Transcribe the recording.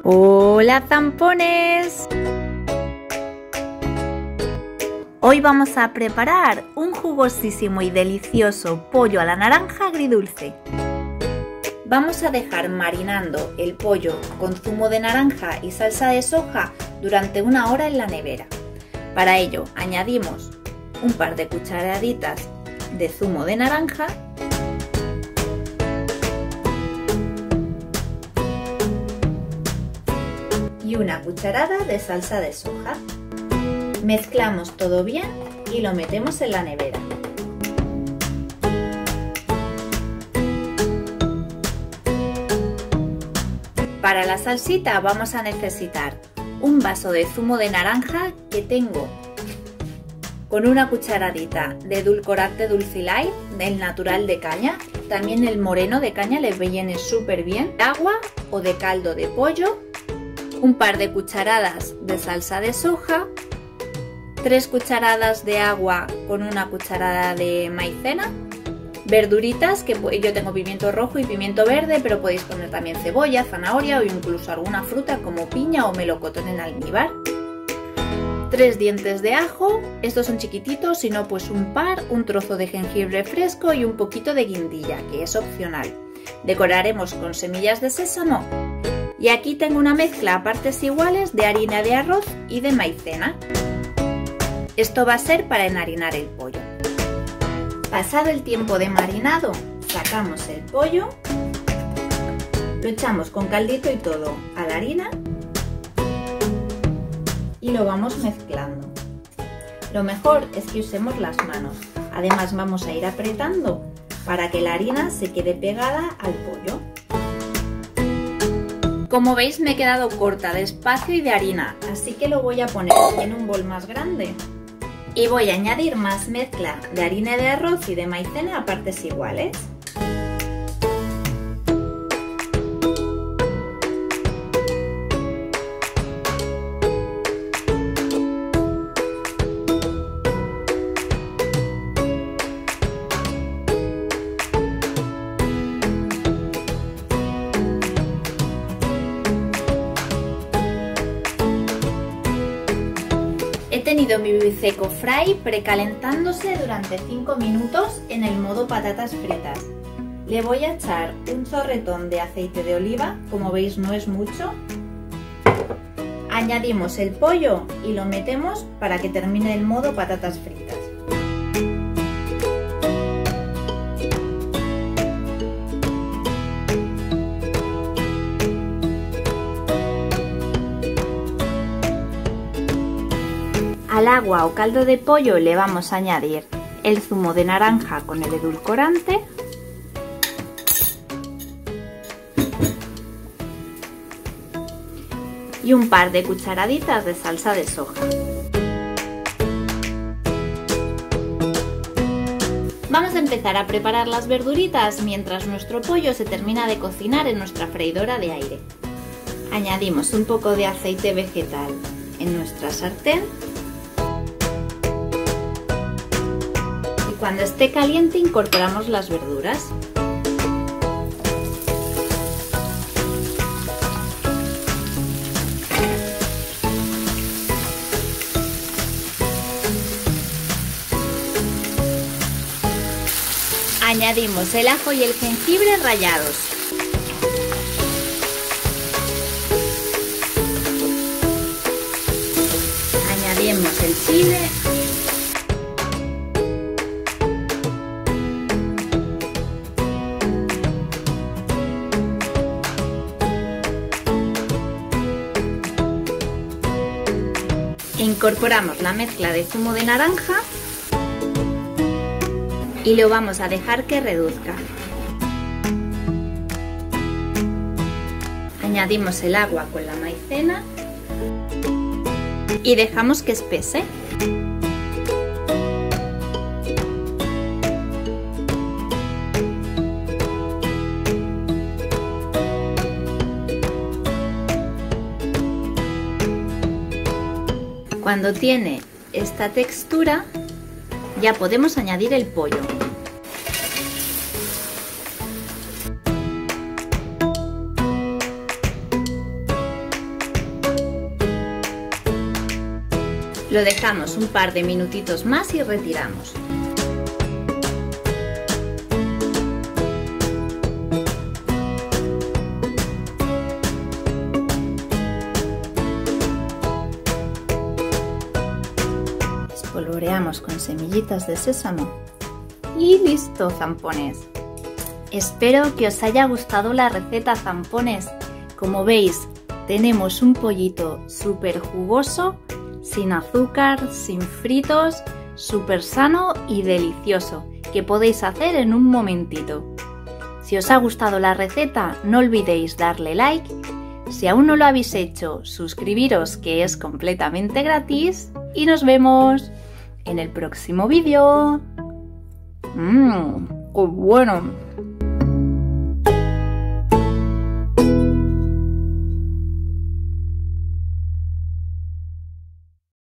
¡Hola, zampones! Hoy vamos a preparar un jugosísimo y delicioso pollo a la naranja agridulce. Vamos a dejar marinando el pollo con zumo de naranja y salsa de soja durante 1 hora en la nevera. Para ello añadimos un par de cucharaditas de zumo de naranja y 1 cucharada de salsa de soja. Mezclamos todo bien y lo metemos en la nevera. Para la salsita vamos a necesitar un vaso de zumo de naranja que tengo con 1 cucharadita de edulcorante Dulcilight del natural de caña. También el moreno de caña les viene súper bien. Agua o de caldo de pollo, un par de cucharadas de salsa de soja, 3 cucharadas de agua con 1 cucharada de maicena, verduritas, que yo tengo pimiento rojo y pimiento verde, pero podéis poner también cebolla, zanahoria o incluso alguna fruta como piña o melocotón en almíbar. 3 dientes de ajo, estos son chiquititos, si no pues un par, un trozo de jengibre fresco y un poquito de guindilla, que es opcional. Decoraremos con semillas de sésamo. Y aquí tengo una mezcla a partes iguales de harina de arroz y de maicena. Esto va a ser para enharinar el pollo. Pasado el tiempo de marinado, sacamos el pollo, lo echamos con caldito y todo a la harina y lo vamos mezclando. Lo mejor es que usemos las manos, además vamos a ir apretando para que la harina se quede pegada al pollo. Como veis me he quedado corta de espacio y de harina, así que lo voy a poner en un bol más grande. Y voy a añadir más mezcla de harina de arroz y de maicena a partes iguales. He tenido mi biseco fry precalentándose durante 5 minutos en el modo patatas fritas. Le voy a echar un chorretón de aceite de oliva, como veis no es mucho. Añadimos el pollo y lo metemos para que termine el modo patatas fritas. Al agua o caldo de pollo le vamos a añadir el zumo de naranja con el edulcorante y un par de cucharaditas de salsa de soja. Vamos a empezar a preparar las verduritas mientras nuestro pollo se termina de cocinar en nuestra freidora de aire. Añadimos un poco de aceite vegetal en nuestra sartén. Cuando esté caliente incorporamos las verduras. Añadimos el ajo y el jengibre rallados. Añadimos el chile. Incorporamos la mezcla de zumo de naranja y lo vamos a dejar que reduzca. Añadimos el agua con la maicena y dejamos que espese. Cuando tiene esta textura, ya podemos añadir el pollo. Lo dejamos un par de minutitos más y retiramos. Espolvoreamos con semillitas de sésamo y listo, zampones. Espero que os haya gustado la receta, zampones. Como veis, tenemos un pollito súper jugoso, sin azúcar, sin fritos, súper sano y delicioso, que podéis hacer en un momentito. Si os ha gustado la receta, no olvidéis darle like. Si aún no lo habéis hecho, suscribiros, que es completamente gratis, y nos vemos en el próximo vídeo. ¡Qué bueno!